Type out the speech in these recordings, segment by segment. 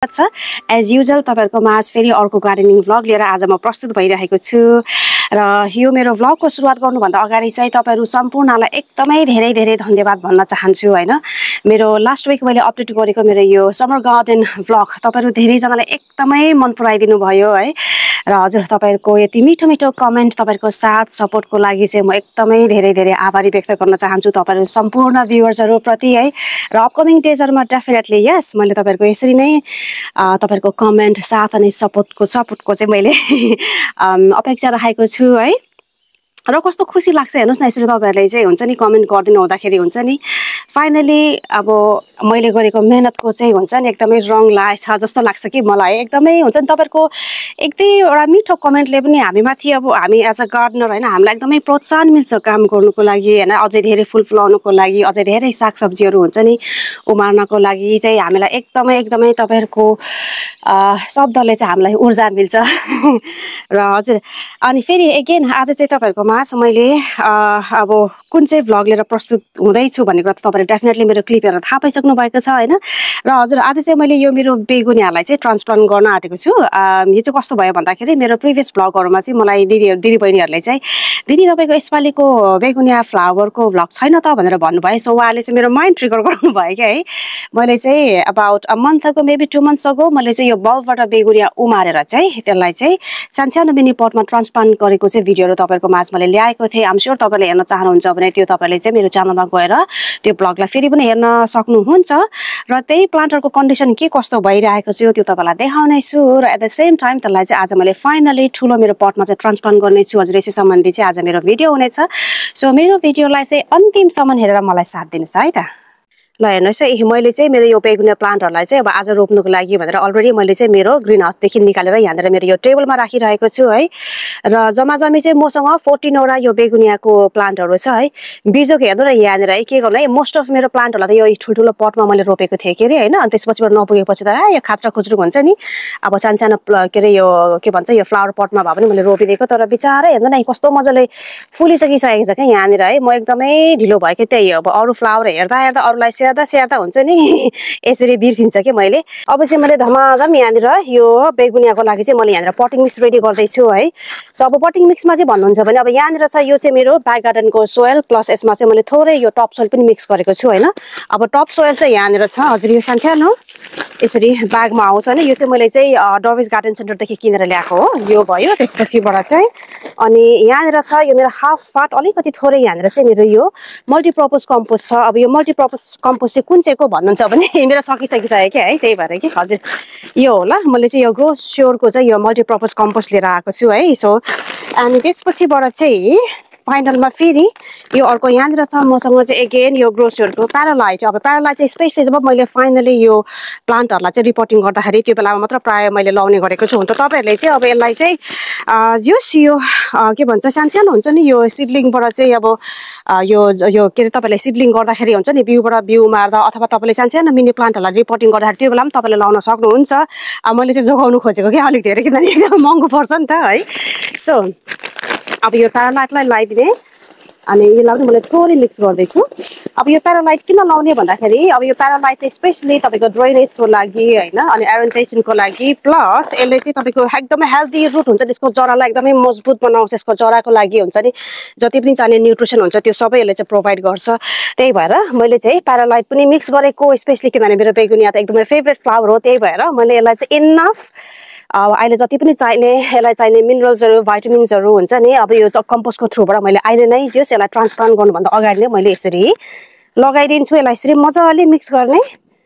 स्वागत छ as usual तपाईहरुको माझ फेरि अर्को गार्डनिङ भ्लग लिएर आज म प्रस्तुत भइरहेको छु र यो मेरो भ्लगको सुरुवात गर्नुभन्दा अगाडि चाहिँ तपाईहरु सम्पूर्णलाई एकदमै धेरै धन्यवाद भन्न चाहन्छु हैन मेरो लास्ट वीक मैले अपडेट गरेको मेरो यो समर गार्डन भ्लग तपाईहरु धेरै जनाले एकदमै मन पराइदिनु भयो है र हजुर तपाईहरुको यति मिठो कमेन्ट तपाईहरुको साथ सपोर्टको लागि चाहिँ म एकदमै धेरै आभारी व्यक्त गर्न चाहन्छु तपाईहरु सम्पूर्ण भ्युअर्सहरु प्रति है र अपकमिङ डेजहरुमा डेफिनेटली यस मैले तपाईहरुको यसरी नै तपाईहरुको कमेन्ट साथ अनि सपोर्टको चाहिँ मैले अपेक्षा राखेको छु है र कस्तो खुसी लाग्छ हेर्नुस् न यसरी तपाईहरुले चाहिँ हुन्छ नि कमेन्ट गर्दिनु हुँदाखेरि हुन्छ नि फाइनली अब मैले गरेको मेहनतको चाहिँ हुन्छ नि एकदमै रङ लागेछ जस्तो लाग्छ कि मलाई एकदमै हुन्छ नि तपाईहरुको एउटा मिठो कमेन्टले पनि हामीमाथि अब हामी एज अ गार्डनर हैन हामीलाई एकदमै प्रोत्साहन मिल्छ काम गर्नुको लागि हैन अझै धेरै फुल फुलाउनुको लागि अझै धेरै सागसब्जीहरु हुन्छ नि उमार्नको लागि चाहिँ हामीलाई एकदमै तपाईहरुको शब्दले चाहिँ हामीलाई ऊर्जा मिल्छ र हजुर अनि फेरि अगेन आज चाहिँ तपाईहरुको माझ मैले अब कुन चाहिँ भ्लग लिएर प्रस्तुत हुँदै छु भन्ने कुरा त तपाईहरुले डेफिनेटली मेरो क्लिप हेरेर थाहा पाइसक्नु भएको छ हैन र हजुर आज चाहिँ मैले यो मेरो बेगुनियालाई चाहिँ ट्रान्सप्लान्ट गर्न आँटेको छु यो चाहिँ कस्तो भयो भन्दाखेरि मेरो प्रिभियस भ्लगहरुमा चाहिँ मलाई दिदी बहिनीहरुले चाहिँ दिदी तपाईको यसपालिको बेगुनिया फ्लावरको भ्लग छैन त भनेर भन्नुभयो सो उहाँले चाहिँ मेरो माइन्ड ट्रिगर गर्नु भयो के है मैले चाहिँ about a month ago maybe 2 months ago मैले चाहिँ यो बल्बबाट बेगुनिया उमारेर चाहिँ त्यसलाई चाहिँ सानो मिनी पटमा ट्रान्सप्लान्ट गरेको चाहिँ भिडियोहरु तपाईहरुको माझ मैले ल्याएको थिए आम स्योर तपाईले हेर्न चाहनुहुन्छ भने त्यो तपाईले चाहिँ मेरो च्यानलमा गएर त्यो भ्लगलाई फेरि पनि हेर्न सक्नुहुन्छ र त्यही प्लान्टहरुको कन्डिसन के कस्तो भइरहेको छ त्यो तपाईलाई देखाउने छु र एट द सेम टाइम त्यसलाई चाहिँ आज मैले फाइनली ठुलो मेरो पटमा चाहिँ ट्रान्सप्लान्ट गर्ने छु हजुर यसै सम्बन्धी चाहिँ आज मेरो भिडियो हुनेछ सो मेरो भिडियोलाई चाहिँ अन्तिमसम्म हेरेर मलाई साथ दिनुस् है त ल हेर्नुस् है मैले चाहिँ मेरो यो बेगुनिया प्लान्टहरुलाई चाहिँ अब आज रोप्नुको लागि भनेर अलरेडी मैले चाहिँ मेरो ग्रीन हाउस देखि निकालेर यहाँनेर मेरो यो टेबलमा राखिरहेको छु है र जम्मी चाहिँ मसँग 14 वटा यो बेगुनियाको प्लान्टहरु छ है बिजोक हेर्नु र यहाँनेर है के गर्नु है मोस्ट अफ मेरो प्लान्टहरुलाई त यो ठुलठुलो पटमा मैले रोपेको थिए के रे हैन अनि त्यसपछिबाट नपुगेपछि त यो खाचरा खुचरुक हुन्छ नि अब सानो के रे यो के भन्छ यो फ्लावर पटमा भए पनि मैले रोपिदिएको तर बिचारा हेर्नु न कस्तो मजाले फुलिसकिसकेको छ के यहाँनेर है म एकदमै ढिलो भयो के त्यही अब अरु फ्लावर हेर्दा अरुलाई स्याहार्दा हुन्छ नि यसरी बिर्सिन्छ के मैले अब चाहिँ मैले धमाधम यहाँनिर यो बेगुनियाको लागि चाहिँ मैले यहाँनिर पटिङ मिक्स रेडी गर्दै छु है सो अब पटिङ मिक्समा चाहिँ भन्नुहुन्छ भने अब यहाँनिर छ यो चाहिँ मेरो ब्याक गार्डनको सोयल प्लस यसमा चाहिँ मैले थोरै यो टप सोयल पनि मिक्स गरेको छु हैन अब टप सोयल चाहिँ यहाँनिर छ हजुर यो सानो यसरी ब्यागमा आउँछ नि यो चाहिँ मैले चाहिँ डर्विस गार्डन सेन्टरदेखि किनेर ल्याएको हो यो भयो त्यसपछिबाट चाहिँ अनि यहाँनिर छ यो मेरो हाफ पार्ट अलिकति थोरै यहाँनिर चाहिँ मेरो यो मल्टिपर्पज कम्पोस्ट छ अब यो मल्टिपर्पज कम्पोस्ट चाहिँ कुन चाहिँको भन्नुहुन्छ भने मेरो सकिसक्यो के है त्यही भएर कि हजुर यो होला मैले चाहिँ यो ग्रो स्योरको चाहिँ यो मल्टिपर्पज कम्पोस्ट लिएर आएको छु है सो अनि त्यसपछिबाट चाहिँ फाइनलमा फेरि यो अर्को यहाँनिर छ मसँग चाहिँ अगेन यो ग्रो स्योरको प्यारालाइट अब प्यारालाइट चाहिँ स्पेशली जब मैले फाइनली यो प्लान्टहरुलाई चाहिँ रिपोर्टिङ गर्दाखेरि त्यो बेलामा मात्र प्राय मैले लाउने गरेको छु त तपाईहरुले चाहिँ अब यसलाई चाहिँ यो के भन्छ सानो हुन्छ नि यो सिडलिङबाट चाहिँ अब यो के रे तपाईले सिडलिङ गर्दाखेरि हुन्छ नि बिउबाट बिउ मार्दा अथवा तपाईले सानो मिनी प्लान्टहरुलाई रिपोर्टिङ गर्दाखेरि त्यो बेला पनि तपाईले लाउन सक्नुहुन्छ मैले चाहिँ जोगाउनु खोजेको के अलिक धेरै किनभने एकदम महँगो पर्छ नि त है सो अब यो प्यारालाइटलाई लगाइदिने अनि यसलाई पनि मैले थोरै मिक्स गर्दैछु अब यो प्यारालाइट किन लाउने भन्दाखेरि अब यो प्यारालाइट चाहिँ स्पेशली तपाईको ड्रेनेजको लागि हैन अनि एरेन्टेसनको लागि प्लस यसले चाहिँ तपाईको एकदमै हेल्दी रुट हुन्छ त्यसको जरालाई एकदमै मजबुत बनाउँछ यसको जराको लागि हुन्छ नि जति पनि चाहिने न्युट्रिसन हुन्छ त्यो सबै यसले चाहिँ प्रोभाइड गर्छ त्यही भएर मैले चाहिँ प्यारालाइट पनि मिक्स गरेको स्पेशली किनभने मेरो बेगुनिया त एकदमै फेभरेट फ्लावर हो त्यही भएर मैले यसलाई चाहिँ इनफ अब अहिले जति पनि यसलाई चाहिने मिनरल्सहरु भाइटामिन्सहरु हुन्छ नि अब यो कम्पोस्टको थ्रुबाट मैले अहिले नै जस यसलाई ट्रान्सप्लान्ट गर्नुभन्दा अगाडि नै मैले यसरी लगाइदिन्छु यसलाई यसरी मजाले मिक्स गर्ने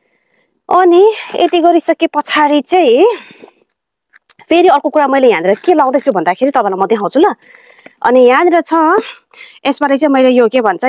अनि यति गरिसके पछाडी चाहिँ फेरि अर्को कुरा मैले यहाँनिर के लाउँदैछु भन्दाखेरि तपाईलाई म देखाउँछु ल अनि यहाँनिर छ यसबारे चाहिँ मैले यो के भन्छ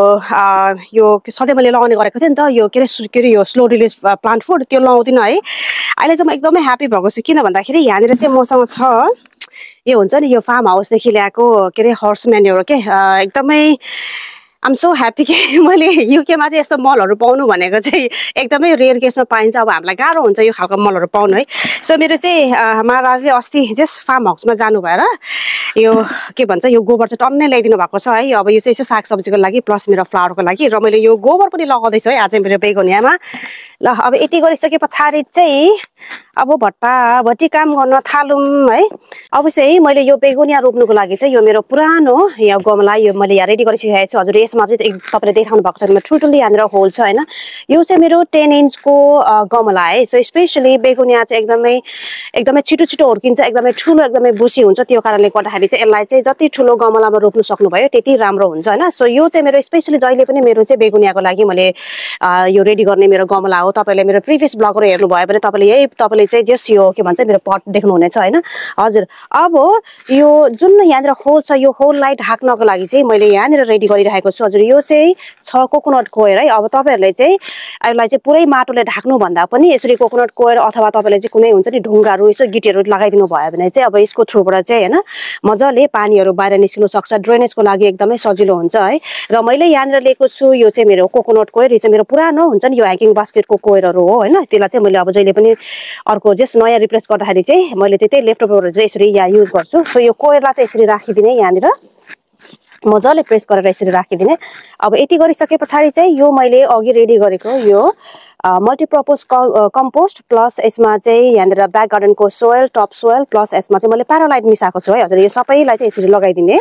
यो सधैँ मैले लगाउने गरेको थिएँ नि त यो के रे यो स्लो रिलिज प्लान्ट फुड त्यो लाउँदिन है अहिले चाहिँ म एकदमै ह्यापी भएको छु किन भन्दाखेरि यहाँनिर चाहिँ मसँग छ यो हुन्छ नि यो फार्म हाउसदेखि ल्याएको के रे हर्स म्यान्युर के एकदमै आम सो ह्यापी कि मैले युकेमा चाहिँ यस्तो मलहरु पाउनु भनेको चाहिँ एकदमै रेयर केसमा पाइन्छ अब हामीलाई गाह्रो हुन्छ यो खालको मलहरु पाउनु है सो मेरो चाहिँ महाराजले अस्ति जस्ट फार्म हाउसमा जानु भएर यो के भन्छ यो गोबर चाहिँ टन्नै ल्याइदिनु भएको छ है अब यो चाहिँ यसो सागसब्जीको लागि प्लस मेरो फ्लावरको लागि र मैले यो गोबर पनि लगाउँदै छु है आज मेरो बेगोनियामा ल अब यति गरिसके पछाडि चाहिँ अब भट्टी काम गर्न थालौँ है। अब चाहिँ मैले यो बेगुनिया रोप्नुको लागि चाहिँ यो मेरो पुरानो यहाँ गमला यो मैले यहाँ रेडी गरिसकेको छु। हजुर यसमा चाहिँ तपाईँले देखाउनु भएको छ ठुल्ठुलो यहाँनिर होल छ होइन। यो चाहिँ मेरो 10 इन्चको गमला है। सो स्पेसली बेगुनिया चाहिँ एकदमै छिटो छिटो हुर्किन्छ, एकदमै ठुलो एकदमै बुसी हुन्छ। त्यो कारणले गर्दाखेरि चाहिँ यसलाई चाहिँ जति ठुलो गमलामा रोप्नु सक्नुभयो त्यति राम्रो हुन्छ होइन। सो यो चाहिँ मेरो स्पेसली जहिले पनि मेरो चाहिँ बेगुनियाको लागि मैले यो रेडी गर्ने मेरो गमला हो। तपाईँले मेरो प्रिभियस ब्लगहरू हेर्नुभयो भने तपाईँले चाहिँ जस यो के भन्छ मेरो पट देख्नुहुनेछ होइन। हजुर अब यो जुन यहाँनिर होल छ यो होललाई ढाक्नको लागि चाहिँ मैले यहाँनिर रेडी गरिरहेको छु। हजुर यो चाहिँ छ कोकोनट कोयर है। अब तपाईँहरूले चाहिँ यसलाई चाहिँ पुरै माटोले ढाक्नु भन्दा पनि यसरी कोकोनट कोयर अथवा तपाईँले चाहिँ कुनै हुन्छ नि ढुङ्गाहरू यसो गिटीहरू लगाइदिनु भयो भने चाहिँ अब यसको थ्रुबाट चाहिँ होइन मजाले पानीहरू बाहिर निस्किनु सक्छ। ड्रेनेजको लागि एकदमै सजिलो हुन्छ है। र मैले यहाँनिर लिएको छु यो चाहिँ मेरो कोकोनट कोयर। यो चाहिँ मेरो पुरानो हुन्छ नि यो ह्याङ्गिङ बास्केटको कोयरहरू हो होइन। त्यसलाई चाहिँ मैले अब जहिले पनि अर्को जस्ट नयाँ रिप्लेस गर्दाखेरि चाहिँ मैले चाहिँ त्यही लेफ्ट ओभरहरू चाहिँ यसरी यहाँ युज गर्छु। सो यो कोयरलाई चाहिँ यसरी राखिदिने यहाँनिर मजाले प्रेस गरेर यसरी राखिदिने। अब यति गरिसके पछाडि चाहिँ यो मैले अघि रेडी गरेको यो मल्टिपर्पज कम्पोस्ट प्लस यसमा चाहिँ यहाँनिर ब्याक गार्डनको सोयल टप सोयल प्लस यसमा चाहिँ मैले प्यारालाइट मिसाएको छु है। हजुर यो सबैलाई चाहिँ यसरी लगाइदिने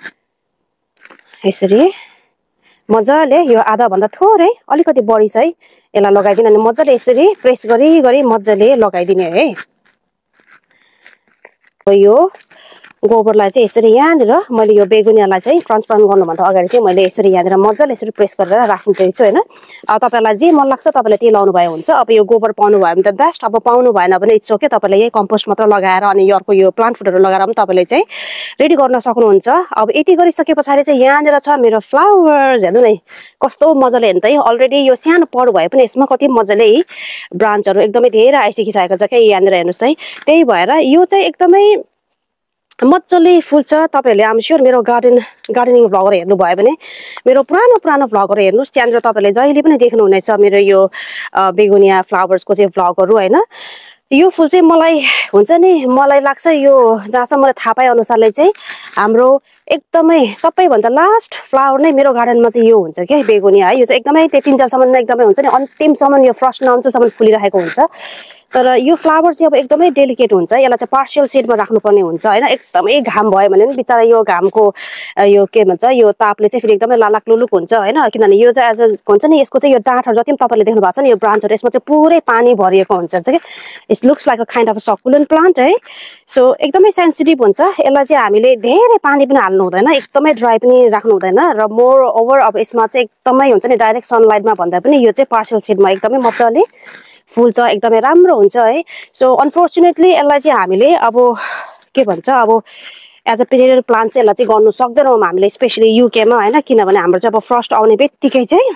यसरी मजाले यो आधाभन्दा थोरै अलिकति बढी चाहिँ यसलाई लगाइदिने अनि मजाले यसरी प्रेस गरी मजाले लगाइदिने है। यो गोबरलाई चाहिँ यसरी यहाँनिर मैले यो बेगुनियालाई चाहिँ ट्रान्सप्लान्ट गर्नुभन्दा अगाडि चाहिँ मैले यसरी यहाँनिर मजाले यसरी प्रेस गरेर राखिदिन्छु होइन। तपाईँलाई जे मन लाग्छ तपाईँले त्यही लाउनु भयो हुन्छ। अब यो गोबर पाउनु भयो भने त बेस्ट, अब पाउनु भएन भने इट्स ओके, तपाईँले यही कम्पोस्ट मात्र लगाएर अनि अर्को यो प्लान्ट फुडहरू लगाएर पनि तपाईँले चाहिँ रेडी गर्न सक्नुहुन्छ। अब यति गरिसके पछाडि चाहिँ यहाँनिर छ मेरो फ्लावर्स। हेर्नु न कस्तो मजाले हेर्नु त अलरेडी यो सानो पट भए पनि यसमा कति मजाले ब्रान्चहरू एकदमै धेरै आइसकिसकेको छ क्या यहाँनिर हेर्नुहोस् है। त्यही भएर यो चाहिँ एकदमै मजाले फुल्छ। तपाईँहरूले आम स्योर मेरो गार्डनिङ भ्लगहरू हेर्नुभयो भने मेरो पुरानो भ्लगहरू हेर्नुहोस्, त्यहाँनिर तपाईँहरूले जहिले पनि देख्नुहुनेछ मेरो यो बेगुनिया फ्लावर्सको चाहिँ भ्लगहरू होइन। यो फुल चाहिँ मलाई लाग्छ यो जहाँसम्म मलाई थाहा पाए अनुसारले चाहिँ हाम्रो एकदमै सबैभन्दा लास्ट फ्लावर नै मेरो गार्डनमा चाहिँ यो हुन्छ क्या बेगुनिया है। यो चाहिँ एकदमै त्यतिन्जेलसम्म एकदमै हुन्छ नि अन्तिमसम्म यो फर्स्ट नअन्तिमसम्म फुलिरहेको हुन्छ। तर यो फ्लावर चाहिँ अब एकदमै डेलिकेट हुन्छ, यसलाई चाहिँ पार्शियल सेडमा राख्नुपर्ने हुन्छ होइन। एकदमै घाम भयो भने पनि बिचरा यो घामको यो के भन्छ यो तापले चाहिँ फेरि एकदमै लालाक लुलुक हुन्छ होइन। किनभने यो चाहिँ एज हुन्छ नि यसको चाहिँ यो डाँठहरू जति पनि तपाईँले देख्नु भएको छ नि यो ब्रान्चहरू यसमा चाहिँ पुरै पानी भरिएको हुन्छ कि it's looks like a kind of a succulent plant है। सो एकदमै सेन्सिटिभ हुन्छ, यसलाई चाहिँ हामीले धेरै पानी पनि हाल्नु हुँदैन, एकदमै ड्राई पनि राख्नु हुँदैन। र मोर ओभर अब यसमा चाहिँ एकदमै हुन्छ नि डाइरेक्ट सनलाइटमा भन्दा पनि यो चाहिँ पार्शियल सेडमा एकदमै मजाले फुल्छ, एकदमै राम्रो हुन्छ है। सो अनफोर्चुनेटली यसलाई चाहिँ हामीले अब के भन्छ अब एज अ पेरिनियल प्लान्ट चाहिँ यसलाई चाहिँ गर्नु सक्दैनौँ हामीले स्पेसली युकेमा होइन। किनभने हाम्रो चाहिँ अब फर्स्ट आउने बित्तिकै चाहिँ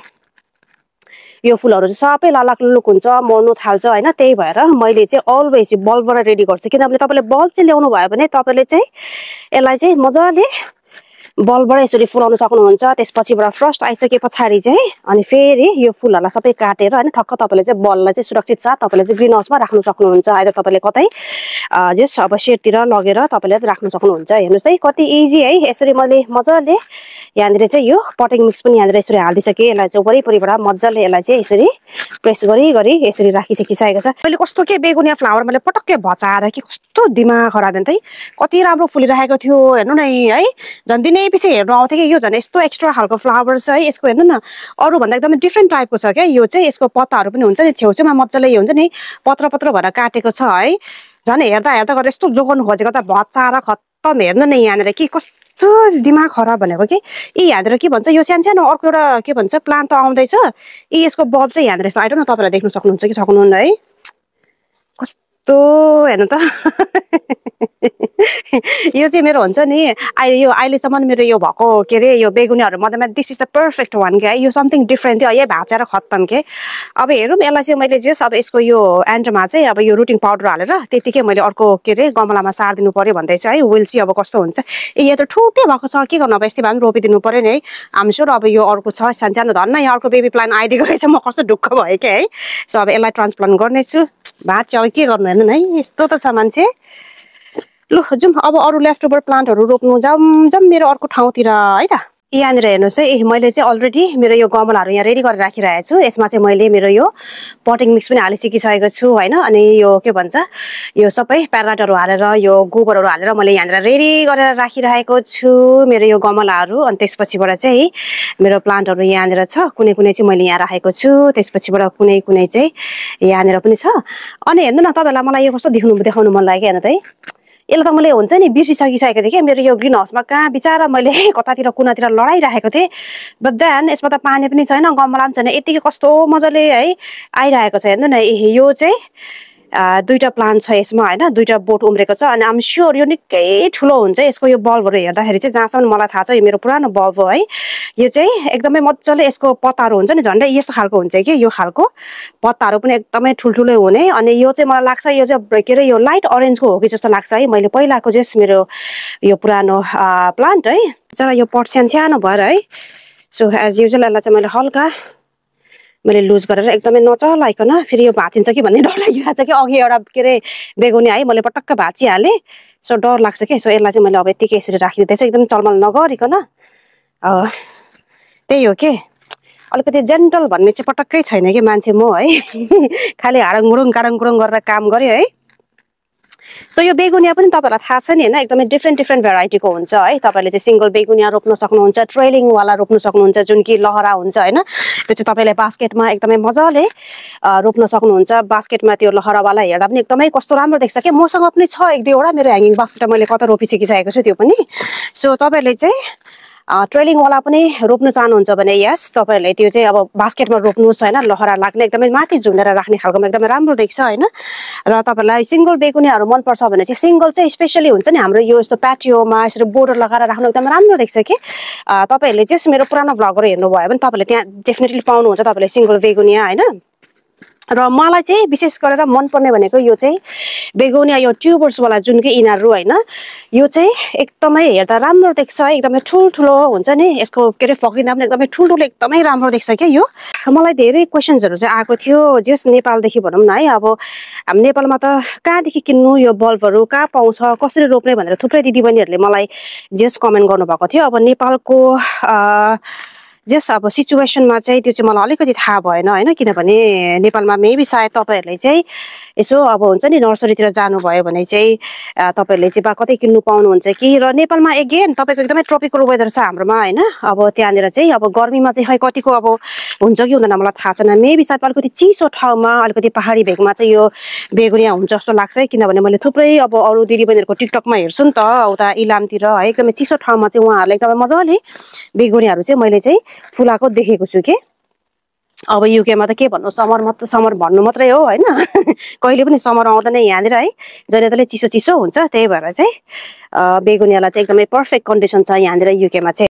यो फुलहरू चाहिँ सबै लालाक लुलुक हुन्छ, मर्नु थाल्छ होइन। त्यही भएर मैले चाहिँ अलवेज बल्बबाट रेडी गर्छु। किनभने तपाईँले बल्ब चाहिँ ल्याउनु भयो भने तपाईँले चाहिँ यसलाई चाहिँ मजाले बल्बबाट यसरी फुलाउन सक्नुहुन्छ। त्यसपछिबाट फर्स्ट आइसके पछाडि चाहिँ अनि फेरि यो फुलहरूलाई सबै काटेर होइन ठक्क तपाईँले चाहिँ बललाई चाहिँ सुरक्षित साथ तपाईँले चाहिँ ग्रिन हाउसमा राख्नु सक्नुहुन्छ। आइदर तपाईँले कतै जस अब सेडतिर लगेर तपाईँले राख्नु सक्नुहुन्छ। हेर्नुहोस् है कति इजी है। यसरी मैले मजाले यहाँनिर चाहिँ यो पटिङ मिक्स पनि यहाँनिर यसरी हालिदिइसकेँ। यसलाई चाहिँ वरिपरिबाट मजाले यसलाई चाहिँ यसरी प्रेस गरी यसरी राखिसकिसकेको छ। मैले कस्तो के बेगुनिया फ्लावर मैले पटक्कै भचाएर कि कस्तो दिमाग खराब नि त कति राम्रो फुलिरहेको थियो हेर्नु न है। झन् दिनै पछि हेर्नु आउँथ्यो कि यो झन् यस्तो एक्स्ट्रा खालको फ्लावर्स है। यसको हेर्नु न अरूभन्दा एकदमै डिफ्रेन्ट टाइपको छ क्या यो चाहिँ। यसको पत्ताहरू पनि हुन्छ नि छेउछेउमा मजाले यो हुन्छ नि पत्र भएर काटेको छ है। झन् हेर्दा गरेर यस्तो जोगाउनु खोजेको त भचाएर खत्तम। हेर्नु न यहाँनिर कि कस्तो दिमाग खराब भनेको कि यहाँनिर के भन्छ यो सानो अर्को एउटा के भन्छ प्लान्ट त आउँदैछ। यसको बल्ब चाहिँ यहाँनिर यस्तो आइडोन्ट नो तपाईँलाई देख्नु सक्नुहुन्छ कि सक्नुहुन्न है। कस्तो हेर्नु त यो चाहिँ मेरो हुन्छ नि अहिलेसम्म मेरो यो भएको के अरे यो बेगुनियाहरू मध्येमा this is the perfect one क्या। यो समथिङ डिफ्रेन्ट थियो यही भाँचेर खत्तम के। अब हेरौँ यसलाई चाहिँ मैले जस अब यसको यो एन्डमा चाहिँ अब यो रुटिङ पाउडर हालेर त्यतिकै मैले अर्को के अरे गमलामा सारिदिनु पर्यो भन्दैछ है। विल चाहिँ अब कस्तो हुन्छ। यो त ठुटे भएको छ के गर्नु अब यस्तै भए पनि रोपिदिनु पर्यो नि है। आम स्योर अब यो अर्को छ सानो धन्न यहाँ अर्को बेबी प्लान्ट आइदिएको रहेछ म कस्तो ढुक्क भयो क्या है। सो अब यसलाई ट्रान्सप्लान्ट गर्नेछु। भाँच्यो अब के गर्नु हेर्नु है यस्तो त छ मान्छे। लु जाउँ अब अरू लेफ्ट ओभर प्लान्टहरू रोप्नु जाउँ मेरो अर्को ठाउँतिर है त। यहाँनिर हेर्नुहोस् है मैले चाहिँ अलरेडी मेरो यो गमलाहरू यहाँ रेडी गरेर राखिरहेको छु यसमा चाहिँ मैले मेरो यो पटिङ मिक्स पनि हालिसकिसकेको छु हैन अनि यो के भन्छ यो सबै प्याराटहरू हालेर यो गोबरहरू हालेर मैले यहाँनिर रेडी गरेर राखिरहेको छु मेरो यो गमलाहरू अनि त्यसपछिबाट चाहिँ मेरो प्लान्टहरू यहाँनिर छ कुनै कुनै चाहिँ मैले यहाँ राखेको छु त्यसपछिबाट कुनै कुनै चाहिँ यहाँनिर पनि छ अनि हेर्नु न तपाईहरुलाई मलाई यो कस्तो देखाउनु मन लाग्यो हेर्नु त है यसले त मैले हुन्छ नि बिर्सिसकिसकेको थिएँ के मेरो यो ग्रीन हाउसमा कहाँ बिचारा मैले कतातिर कुनातिर लडाइराखेको थिएँ बट देन यसमा त पानी पनि छैन गमला पनि छैन यतिकै कस्तो मजाले है आइरहेको छ हेर्नु न यो चाहिँ दुईटा प्लान्ट छ यसमा हैन दुईटा बोट उम्रेको छ अनि आम स्योर यो निकै ठुलो हुन्छ यसको यो बल्बहरु हेर्दाखेरि चाहिँ जहाँसम्म मलाई थाहा छ यो मेरो पुरानो बल्ब हो है यो चाहिँ एकदमै मज्जाले यसको पत्ताहरु हुन्छ नि झन्डै यस्तो खालको हुन्छ कि यो खालको पत्ताहरु पनि एकदमै ठुलठुलै हुने अनि यो चाहिँ मलाई लाग्छ यो चाहिँ के रे यो लाइट ऑरेन्जको हो कि जस्तो लाग्छ है मैले पहिलाको जस मेरो यो पुरानो प्लान्ट है जरा यो पट सानो भएर है सो एज युजुअल यसलाई चाहिँ मैले हल्का मैले लुज गरेर एकदमै नचलाइकन फेरि यो भाँचिन्छ कि भन्ने डर लागिरहेछ कि अघि एउटा के रे बेगुनिया है मैले पटक्क भाँचिहाले सो डर लाग्छ के सो यसलाई चाहिँ मैले अब यतिकै यसरी राखिदिँदैछु एकदम चलमल नगरिकन त्यही हो के अलिकति जेन्टल भन्ने चाहिँ पटक्कै छैन कि मान्छे म है खाली हाडङगुडुङ काडङगुडुङ गरेर काम गरे है सो यो बेगुनिया पनि तपाईहरुलाई थाहा छ नि हैन एकदमै डिफरेन्ट भेराइटीको हुन्छ है तपाईले चाहिँ सिंगल बेगुनिया रोप्न सक्नुहुन्छ ट्रेलिङ वाला रोप्न सक्नुहुन्छ जुन कि लहरा हुन्छ हैन त्यो चाहिँ तपाईले बास्केटमा एकदमै मजाले रोप्न सक्नुहुन्छ बास्केटमा त्यो लहरा वाला हेर्दा पनि एकदमै कस्तो राम्रो देख्छ के मसँग पनि छ एक दुईवटा मेरो ह्याङ्गिङ बास्केट मैले कता रोपिसकिसकेको छु त्यो पनि सो तपाईले चाहिँ ट्रेलिङ वाला पनि रोप्न चाहनुहुन्छ भने यस तपाईहरुले त्यो चाहिँ अब बास्केटमा रोप्नुस् हैन लहरा लाग्ने एकदमै माथि झुन्डेर राख्ने खालकोमा एकदमै राम्रो देख्छ हैन र तपाईहरुलाई सिंगल बेगुनियाहरु मन पर्छ भने चाहिँ सिंगल चाहिँ स्पेशली हुन्छ नि हाम्रो यो यस्तो प्याटियोमा यसरी बोर्डर लगाएर राख्नु एकदमै राम्रो देख्छ के तपाईहरुले जस मेरो पुरानो भ्लगहरु हेर्नु भयो भने तपाईले त्यहाँ डेफिनेटली पाउनुहुन्छ तपाईले सिंगल बेगुनिया हैन र मलाई चाहिँ विशेष गरेर मन पर्ने भनेको यो चाहिँ बेगोनिया यो ट्युबर्स वाला जुन कि इनारु हैन यो चाहिँ एकदमै हेर्दा राम्रो देख्छ एकदमै ठुलठुलो हुन्छ नि यसको के रे फक्रिँदा पनि एकदमै ठुलठुलो एकदमै राम्रो देख्छ के यो मलाई धेरै क्वेशन्सहरु चाहिँ आएको थियो जस नेपालदेखि भनौं न है अब हामी नेपालमा त कहाँदेखि किन्नु यो बल्बहरु कहाँ पाउँछ कसरी रोप्ने भनेर थुप्रै दिदीबहिनीहरुले मलाई जस कमेन्ट गर्नु भएको थियो अब नेपालको जस अब सिचुएसनमा चाहिँ त्यो चाहिँ मलाई अलिकति थाहा भएन हैन किनभने नेपालमा मेबी सायद तपाईहरुले चाहिँ यसो अब हुन्छ नि नर्सरीतिर जानु भयो भने चाहिँ तपाईहरुले चाहिँ बा कतै किन्नु पाउनुहुन्छ कि र नेपालमा अगेन तपाईको एकदमै ट्रपिकल वेदर छ हाम्रोमा हैन अब त्यहाँनेर चाहिँ अब गर्मीमा चाहिँ खै कतिको अब हुन्छ कि हुँदैन मलाई थाहा छैन मेबी सायद अलिकति चिसो ठाउँमा अलिकति पहाडी भेगमा चाहिँ यो बेगुनिया हुन्छ जस्तो लाग्छ है किनभने मैले थुप्रै अब अरु दिदीबहिनीहरुको टिकटकमा हेर्छु नि त उता इलामतिर है एकदमै चिसो ठाउँमा चाहिँ उहाँहरुले एकदमै मजाले बेगुनियाहरु चाहिँ मैले चाहिँ फुलाको देखेको छु के अब युकेमा त के भन्नु समर भन्नु मात्रै हो हैन कहिले पनि समर आउँदैन यहाँनिर है जहिले तले चिसो चिसो हुन्छ त्यही भएर चाहिँ बेगुनियालाई चाहिँ एकदमै पर्फेक्ट कन्डिसन छ यहाँनिर युकेमा चाहिँ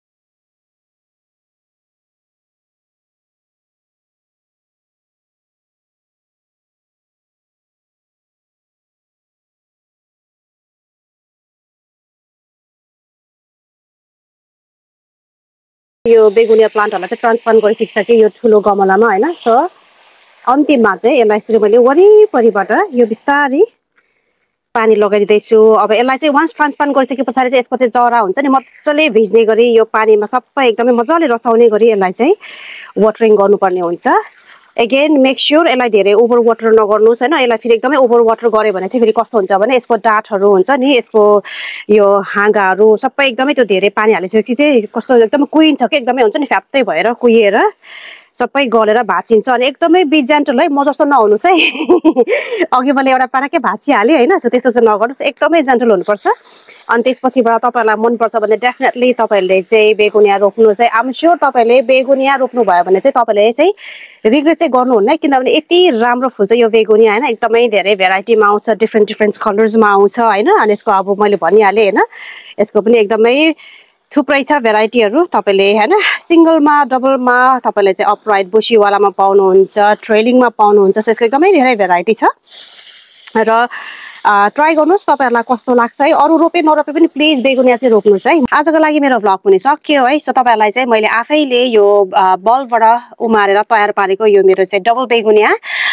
यो बेगुनिया प्लान्टहरुलाई चाहिँ ट्रान्सप्लान्ट गरिसक्छ यो ठुलो गमलामा हैन सो अन्तिममा चाहिँ यसलाई फेरि मैले वरिपरिबाट यो बिस्तारै पानी लगाइदिदैछु अब यसलाई चाहिँ वान्स ट्रान्सप्लान्ट गरिसकेपछि चाहिँ यसको चाहिँ जरा हुन्छ नि मज्जाले भिज्ने गरी यो पानीमा सबै एकदमै मज्जाले रसाउने गरी यसलाई चाहिँ वाटरिङ गर्नुपर्ने हुन्छ अगेन मेक श्योर यसलाई धेरै ओभर वाटर नगर्नुस् हैन यसलाई फेरि एकदमै ओभर वाटर गरे भने चाहिँ फेरि कस्तो हुन्छ भने यसको डाँठहरु हुन्छ नि यसको यो हाँगाहरु सबै एकदमै त्यो धेरै पानी हालिसकेपछि चाहिँ कस्तो एकदमै कुहिन्छ के एकदमै हुन्छ नि फ्याप्तै भएर कुहिएर सबै गलेर भाँचिन्छ अनि एकदमै बी जेन्टल है म जस्तो नहुनुस् है अघि मैले एउटा पाराकै भाँचिहालेँ हैन सो त्यस्तो चाहिँ नगर्नुस् एकदमै जेन्टल हुनुपर्छ अनि त्यसपछिबाट तपाईहरुलाई मन पर्छ भने डेफिनेटली तपाईहरुले चाहिँ बेगुनिया रोप्नु चाहिँ आम स्योर तपाईहरुले बेगुनिया रोप्नु भयो भने चाहिँ तपाईहरुले चाहिँ रिग्रेट चाहिँ गर्नुहुन्न किनभने यति राम्रो फुल्छ यो बेगुनिया हैन एकदमै धेरै भेराइटीमा आउँछ डिफरेन्ट कलर्समा आउँछ हैन अनि यसको अब मैले भनिहालेँ हैन यसको पनि एकदमै थुप्रै छ भेराइटीहरु तपाईले हैन सिंगलमा डबलमा तपाईले चाहिँ अपराइट बुशीवालामा पाउनुहुन्छ ट्रेलिङमा पाउनुहुन्छ सो यसको एकदमै धेरै भेराइटी छ र ट्राई गर्नुस् तपाईहरुलाई कस्तो लाग्छ है अरु रोपे नरोपे पनि प्लिज बेगुनिया चाहिँ रोप्नुस् है आजको लागि मेरो भ्लग पनि सकियो है सो तपाईहरुलाई चाहिँ मैले आफैले यो बल्बबाट उमारेर तयार पारेको यो मेरो चाहिँ डबल बेगुनिया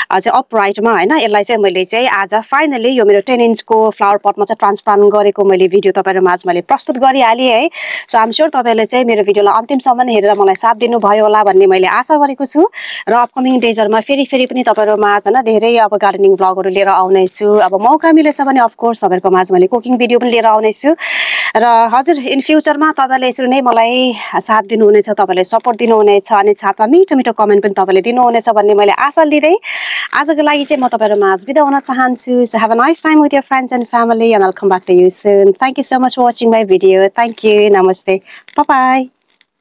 चाहिँ अपराइटमा हैन यसलाई चाहिँ मैले चाहिँ आज फाइनली यो मेरो 10 इन्चको फ्लावर पटमा चाहिँ ट्रान्सप्लान्ट गरेको मैले भिडियो तपाईहरु माझ मैले प्रस्तुत गरिहालेँ है सो आम स्योर तपाईहरुले चाहिँ मेरो भिडियोलाई अन्तिमसम्म हेरेर मलाई साथ दिनु भयो होला भन्ने मैले आशा गरेको छु र अपकमिङ डेजहरुमा फेरि पनि तपाईहरु माझ हैन धेरै अब गार्डनिङ भ्लगहरु लिएर आउने छु अब मौका मिलेछ भने अफ कोर्स तपाईहरुको माझ मैले कुकिङ भिडियो पनि लिएर आउने छु र हजुर इन फ्युचरमा तपाईहरुले यसरी नै मलाई साथ दिनुहुनेछ तपाईहरुले सपोर्ट दिनुहुनेछ अनि साथमा मिठो मिठो कमेन्ट पनि तपाईहरुले दिनुहुनेछ भन्ने मैले आशा लिदै आजको लागि चाहिँ म तपाईहरुमा आज बिदा हुन चाहन्छु so have a nice time with your friends and family and I will come back to you soon thank you so much for watching my video thank you नमस्ते बाइ बाइ